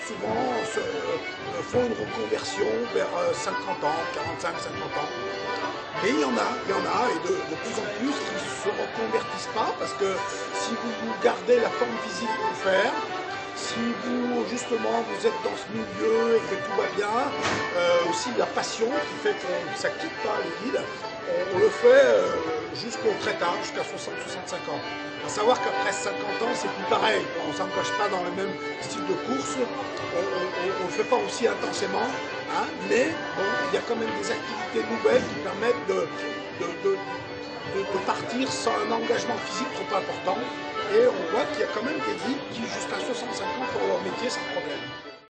souvent font une reconversion vers 50 ans, 45, 50 ans. Mais il y en a, et de plus en plus qui ne se reconvertissent pas parce que si vous gardez la forme physique pour le faire, si vous, justement, vous êtes dans ce milieu et que tout va bien, aussi la passion qui fait que ça ne quitte pas le guide, on le fait jusqu'au très tard, jusqu'à 60-65 ans. À savoir qu'après 50 ans, c'est plus pareil. On ne s'engage pas dans le même style de course, on ne le fait pas aussi intensément, hein, mais bon, il y a quand même des activités nouvelles qui permettent de partir sans un engagement physique trop important. Et on voit qu'il y a quand même des guides qui, jusqu'à 65 ans, font leur métier sans problème.